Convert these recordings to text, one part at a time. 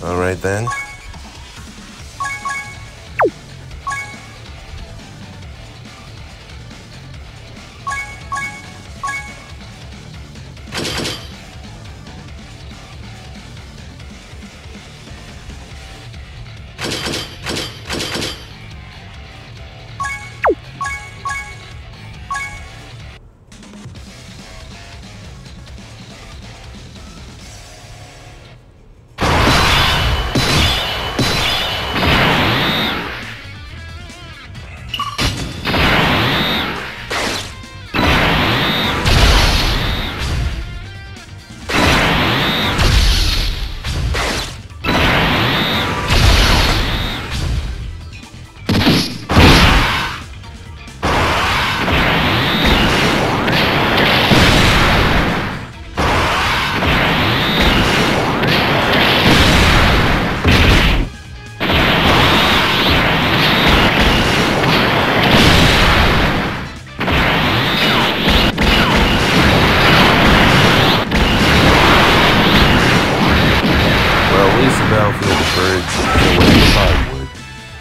All right then. Battlefield the birds the way they probably would.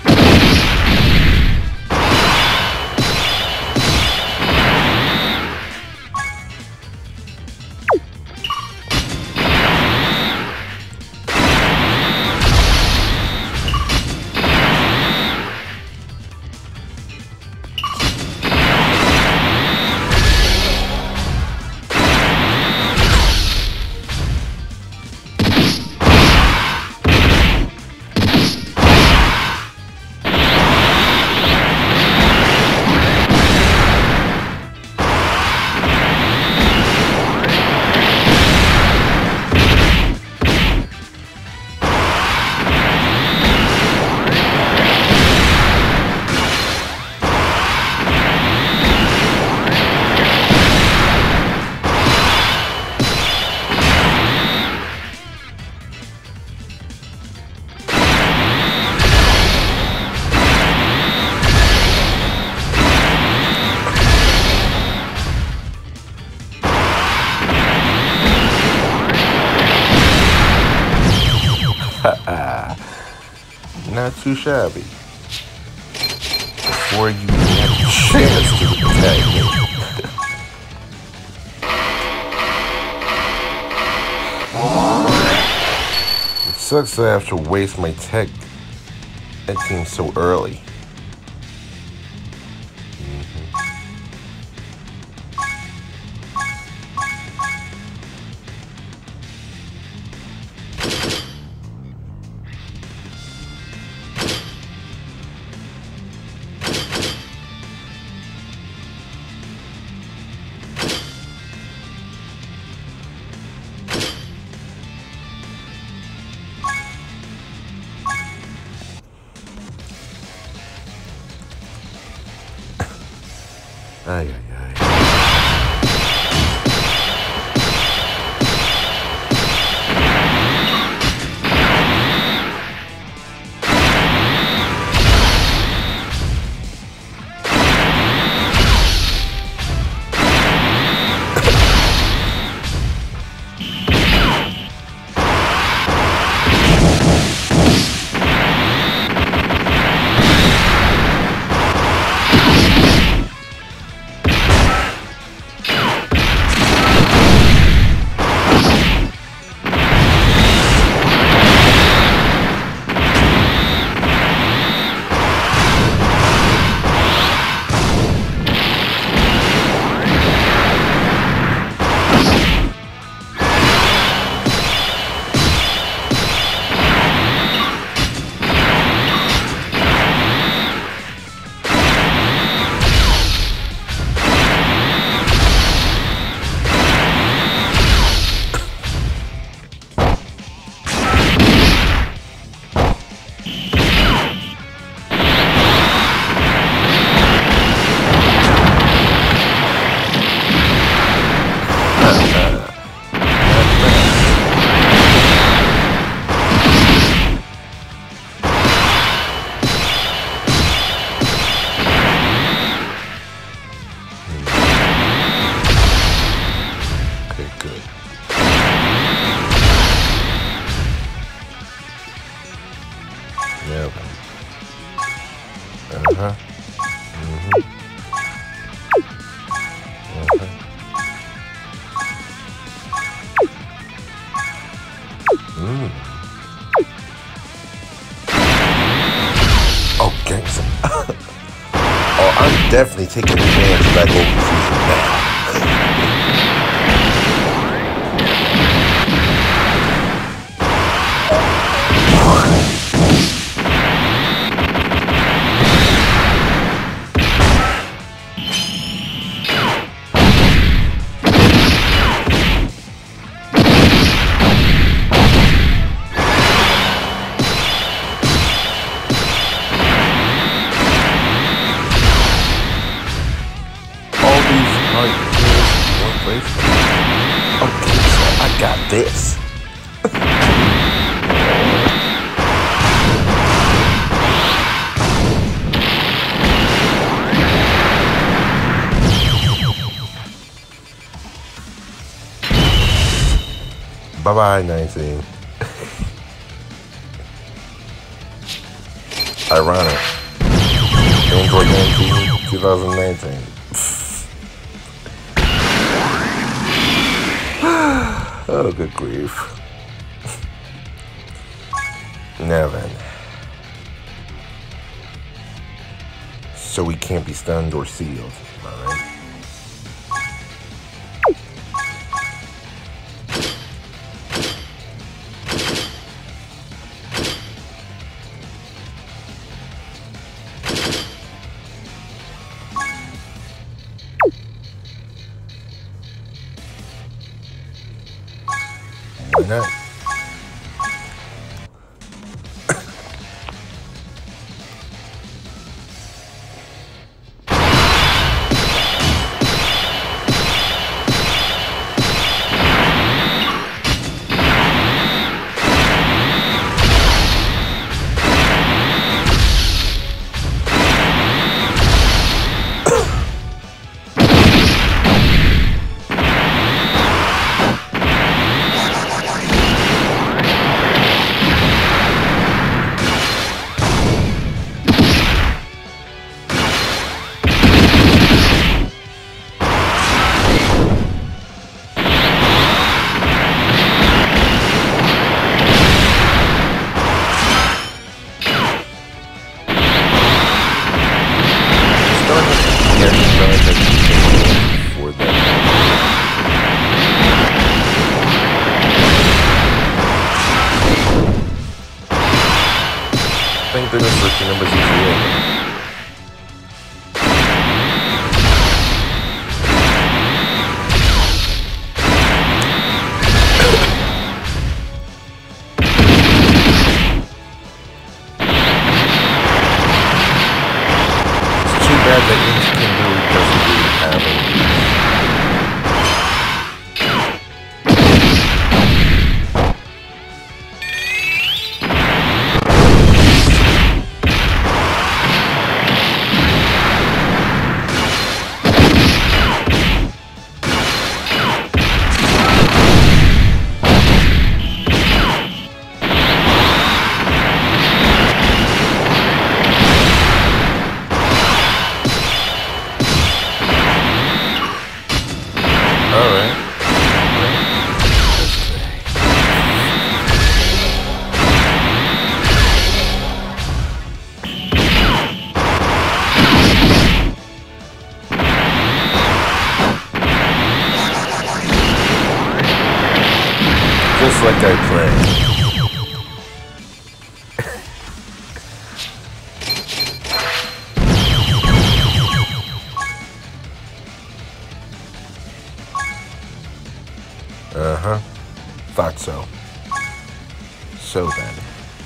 Not too shabby. Before you have a chance to attack me. It sucks that I have to waste my tech team so early. Ay, ay, ay. definitely taking advantage of that golden season now. This. Bye-bye, 19. Ironic. Android 19, 2019. Oh, good grief. Now then. So we can't be stunned or sealed, alright? Why not? Thank goodness for numbers GTA. It's too bad that Instinct really doesn't really have any. Just like I planned. Uh-huh. Thought so. So then.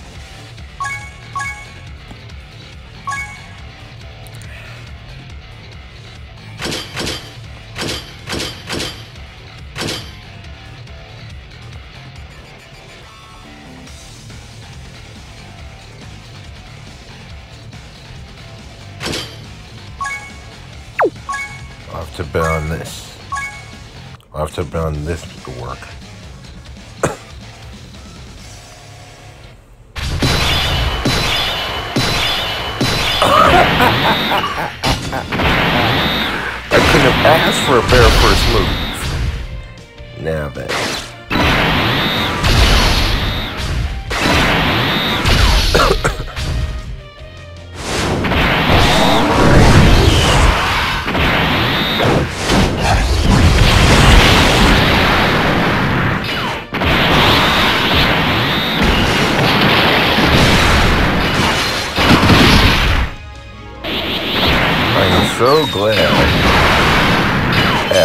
I'll have to bet on this. I'll have to bet on this to work. I couldn't have asked for a better first move. Now then.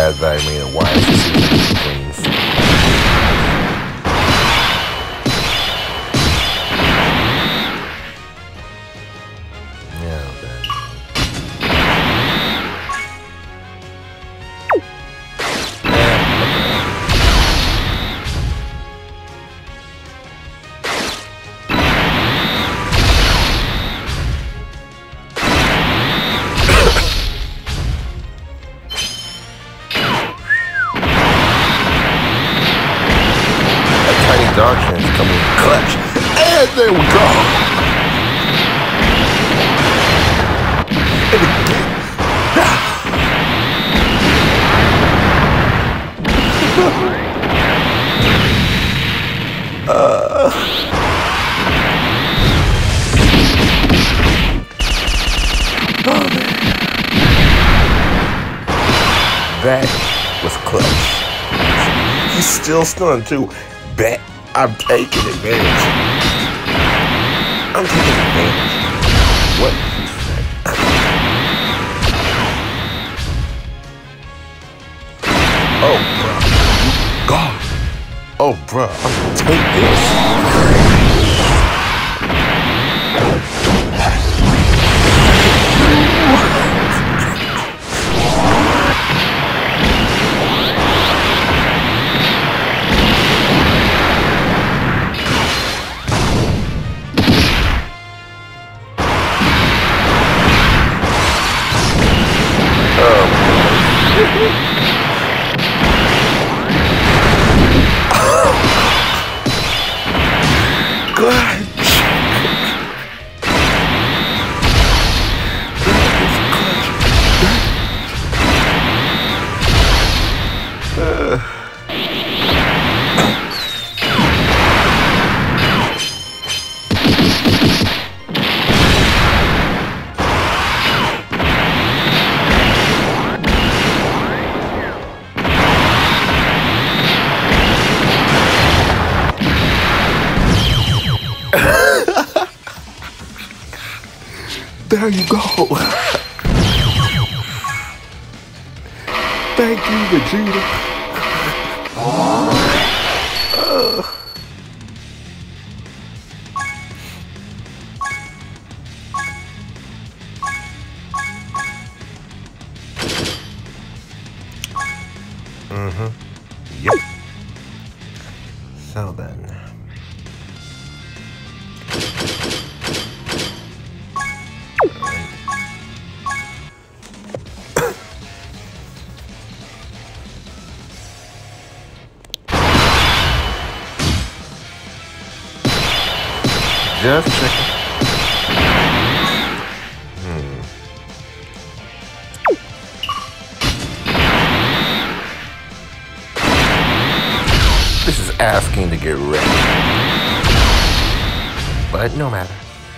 bad that I made it. Why is this things? Yeah, then. Dog chance coming in clutch. And there we go. And again. Oh man. That was clutch. He's still stunned too. Bet. I'm taking advantage. I'm taking advantage. What he said. Oh, bro. God. Oh, bro. I'm gonna take this. God. There you go. Thank you, Vegeta. Yep. So then. Just checking. This is asking to get ready. But no matter.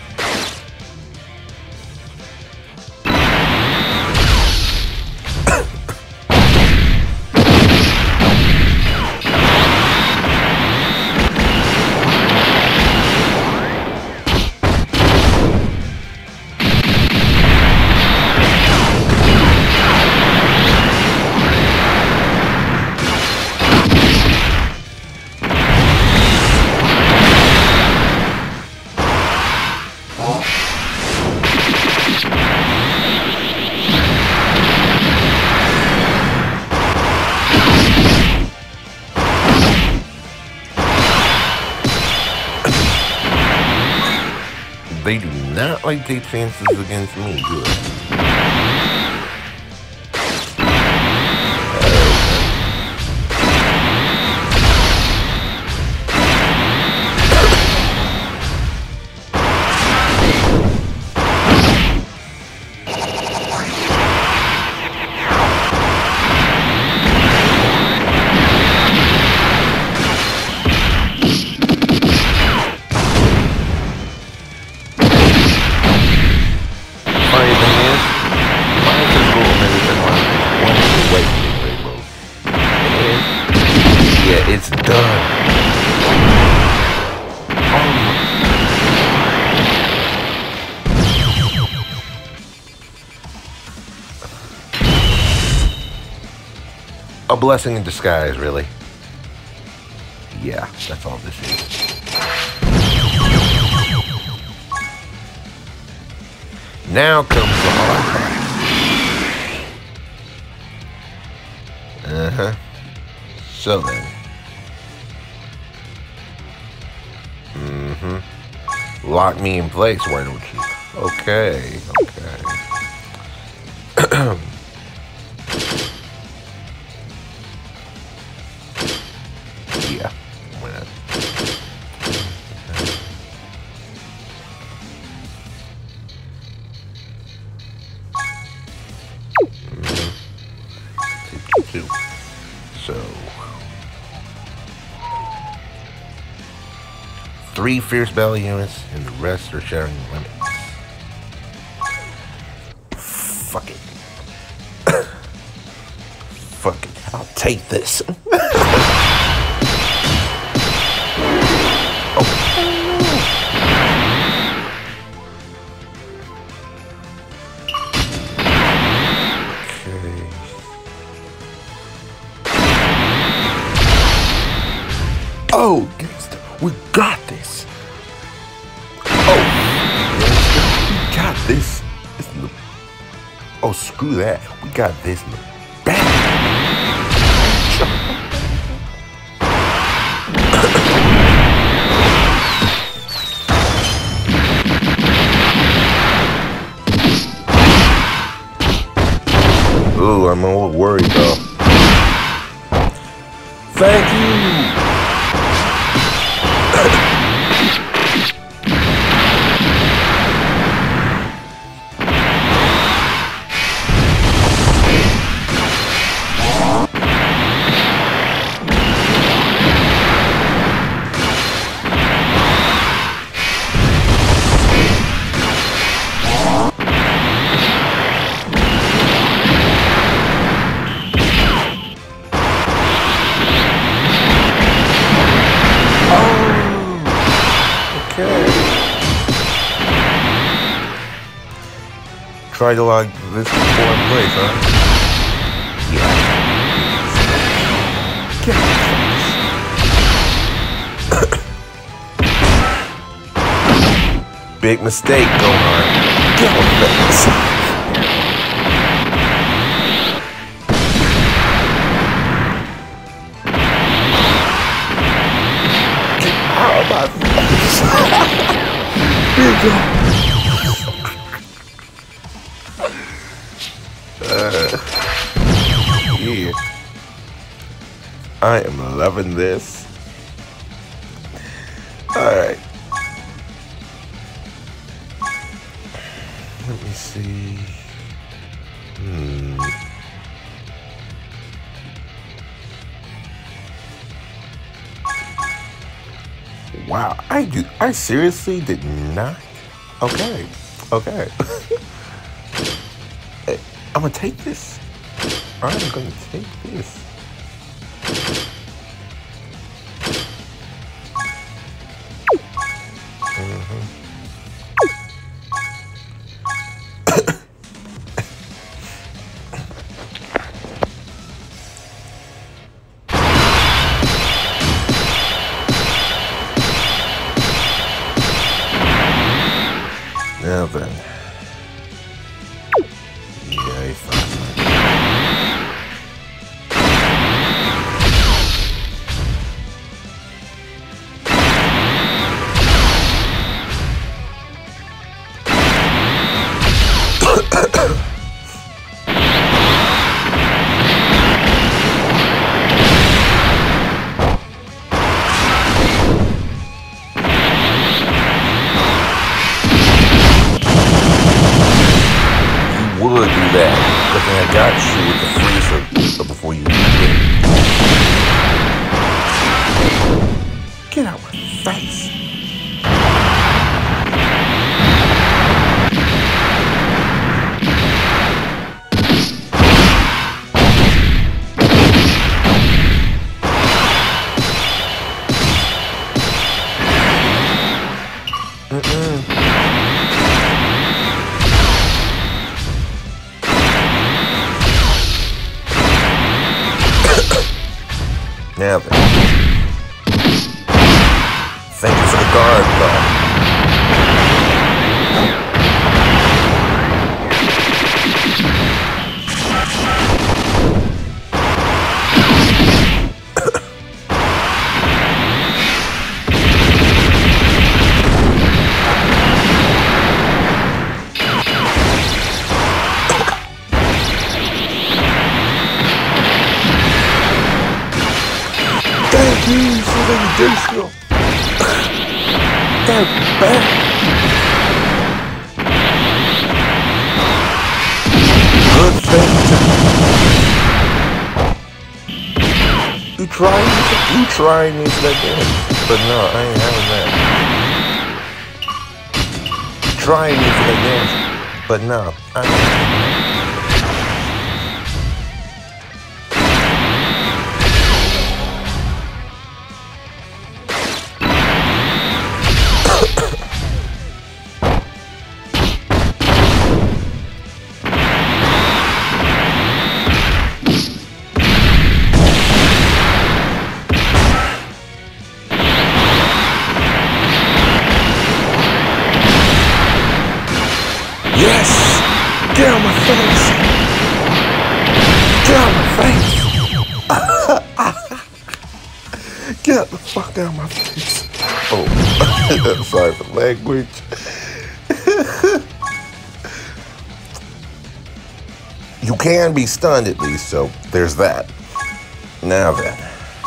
They do not like take chances against me, good. Funny thing is, A blessing in disguise, really. Yeah, that's all this is. Now comes the hard part. Uh-huh. So then. Mm-hmm. Lock me in place, why don't you? Okay, okay. Yeah. Why not? Two. So 3 fierce battle units and the rest are sharing limits. Fuck it. Fuck it. I'll take this. Oh, gangster, we got this. Oh, we got this. Oh, screw that. We got this in the back. Ooh, I'm a little worried though. Thank you. Try to log this before in place, huh? Yeah. Big mistake, Gohan. Get on this. How about this? Here you go. Yeah. I am loving this. Alright. Let me see. Wow, I seriously did not. Okay. Okay. I'm gonna take this. I'm gonna take this. Now then. Yeah, fine. Would do that, but then I got you with the freezer before you did. Get out my face. Now then. Thank you for the guard, though. Thank you for the additional. That bad. Good thing. You trying me for that game. But no, I ain't having that. You trying me for that game. But no, I ain't having that. Yes! Get out of my face! Get out of my face! Get the fuck out of my face! Oh, sorry for language. You can be stunned at least, so there's that. Now then.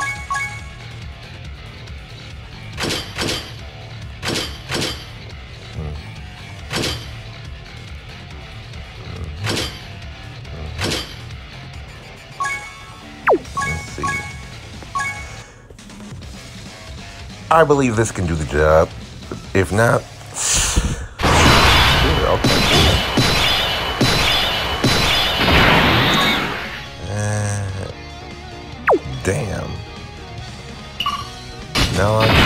I believe this can do the job. If not, damn. No, I'm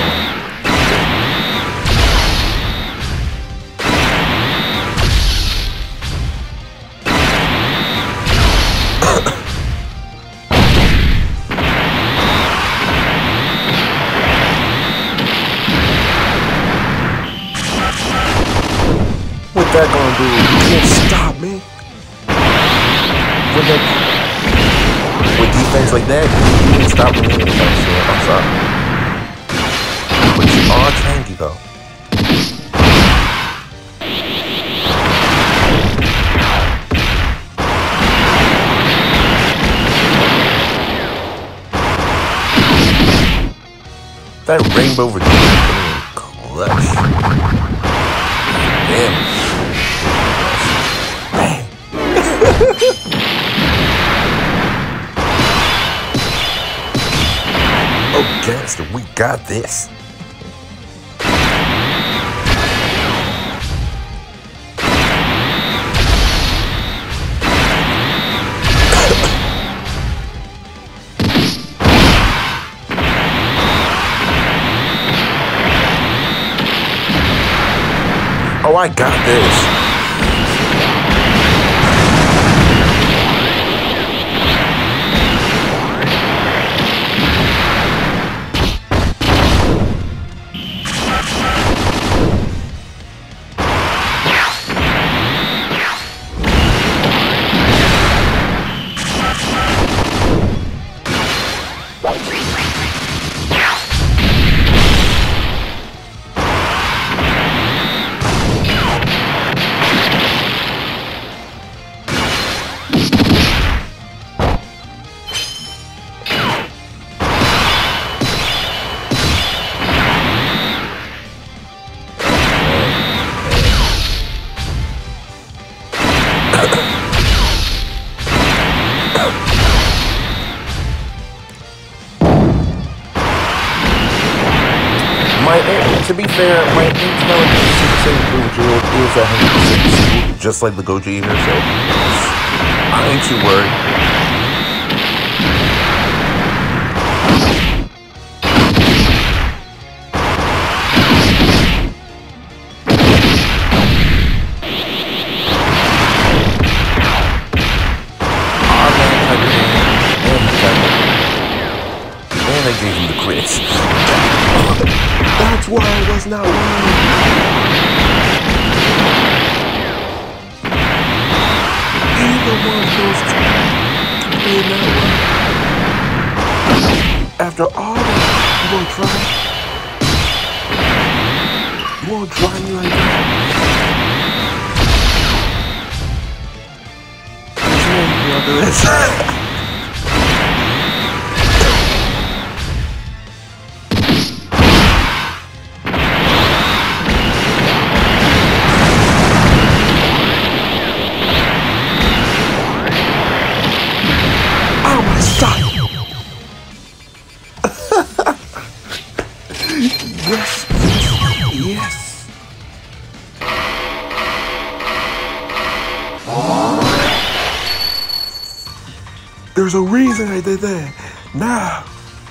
what that gonna do? You can't stop me. With defense like that, you can't stop me anytime soon. I'm sorry. But you are tanky though. That Rainbow Virginia clutch. Damn. Oh, gangster, we got this. Oh, I got this. To be fair, my intelligence in Gojo is 100% just like the Gojo Eater, so I ain't too worried. gave him the crits. That's why I was not winning. Either one of those two played that well. After all that, you won't try? You won't try me like that? Y'all do this. Yes, yes. There's a reason I did that. Now.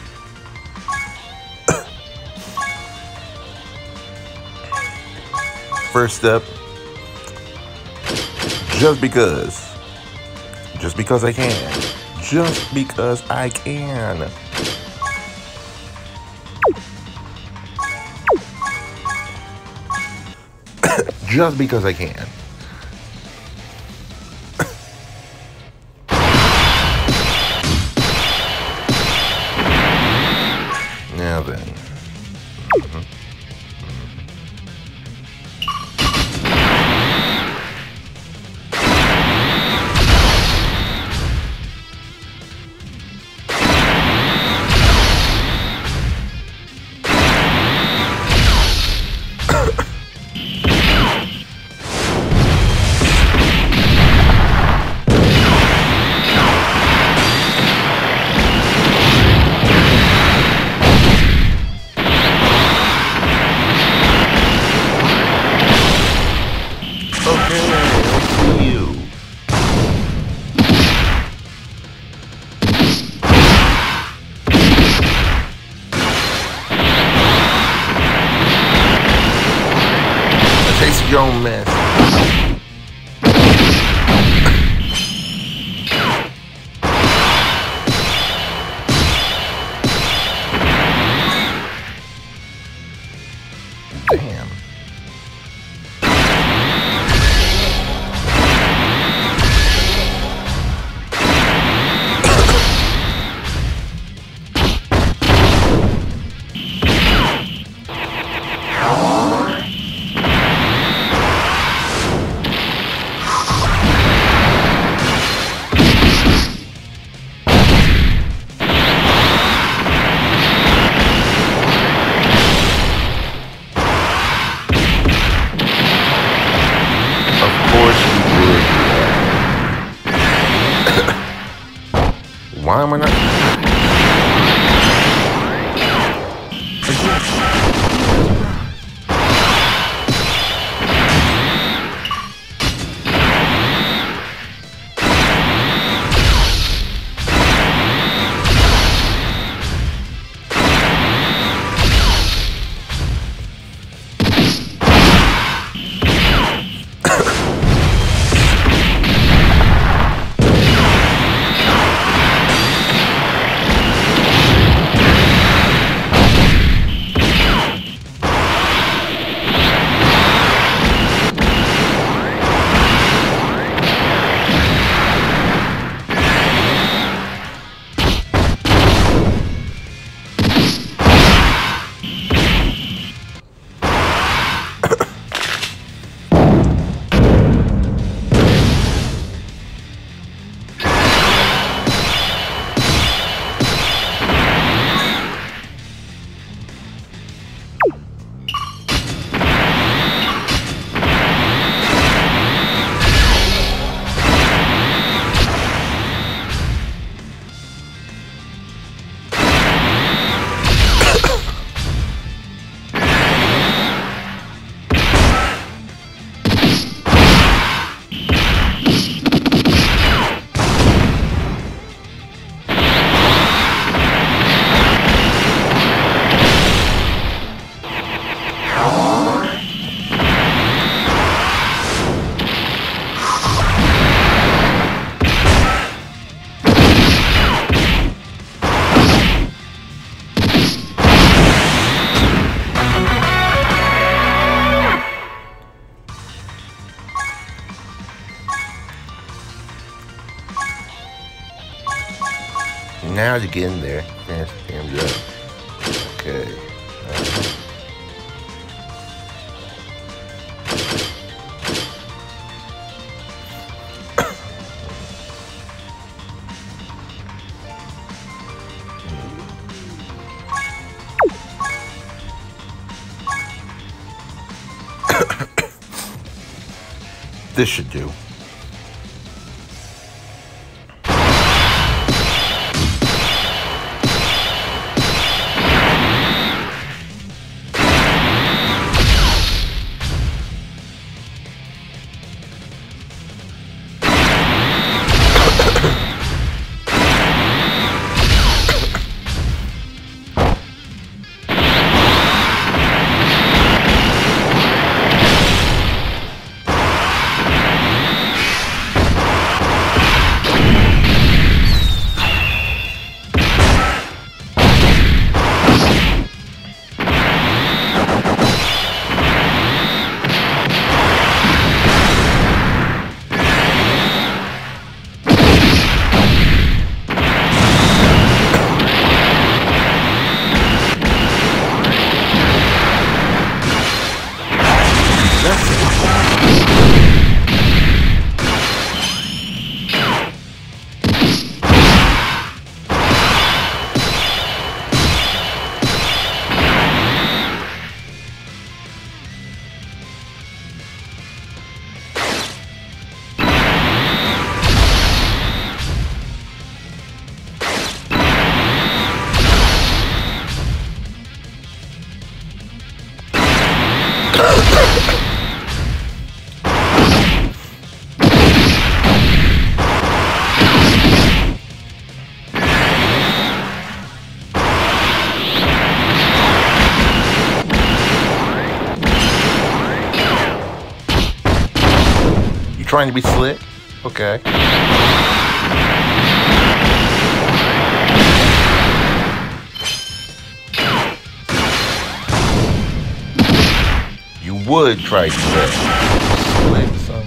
First step. Just because I can. Just because I can. Just because I can. Now then. Your own mess. Damn. Why am I not? Now to get in there. Finish the damn job. Okay. This should do. Trying to be slick? Okay. You would try to do that. Slick, son.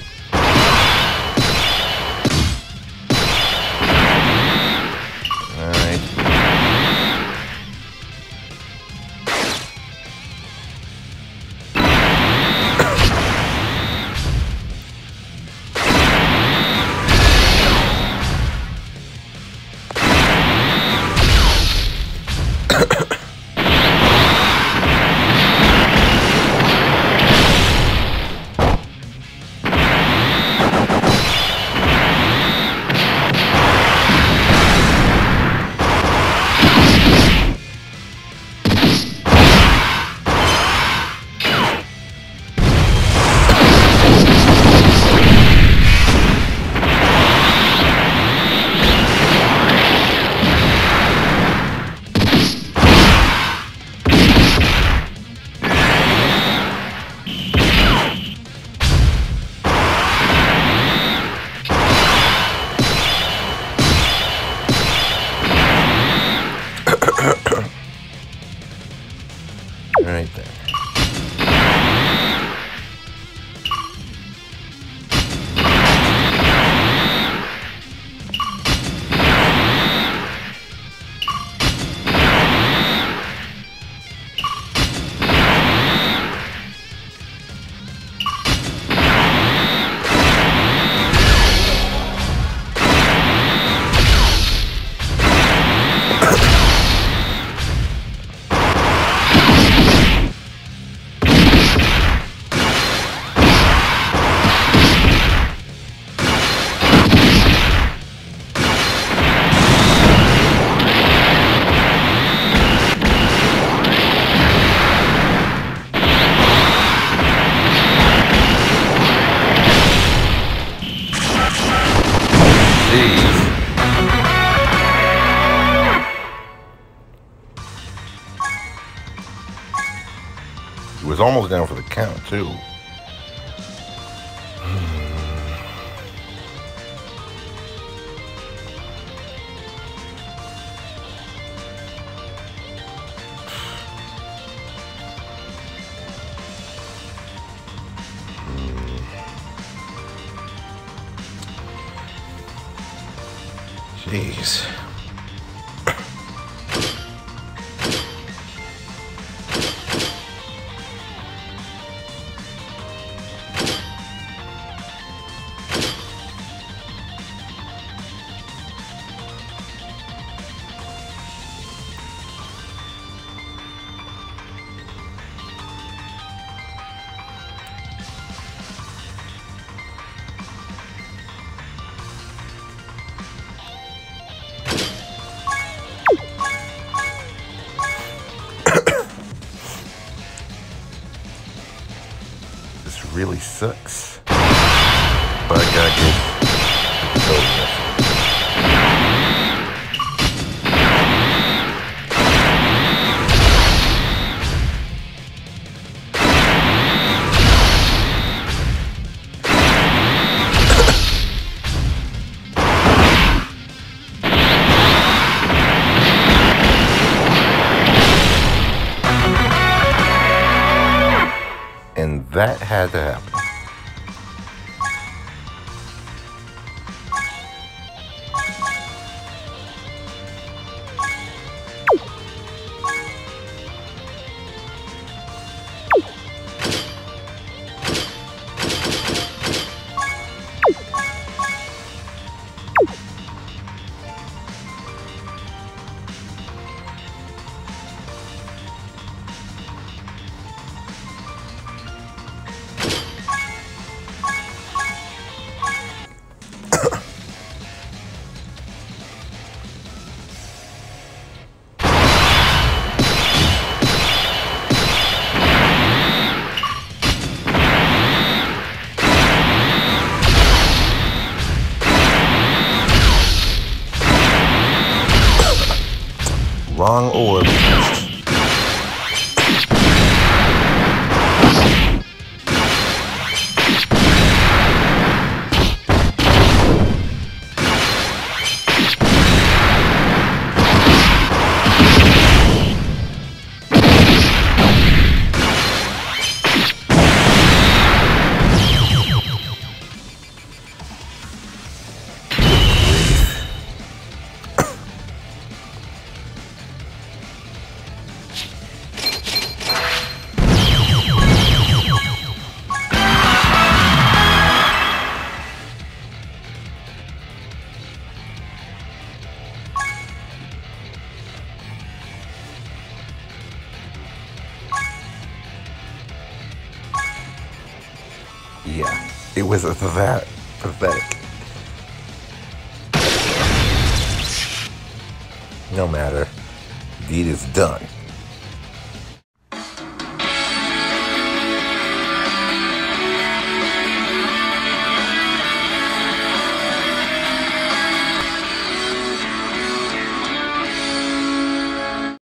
Right there. He was almost down for the count, too. Jeez. really sucks. But I gotta get over it. And that had to happen. Wrong orb. Yeah, it was that pathetic. No matter, deed is done.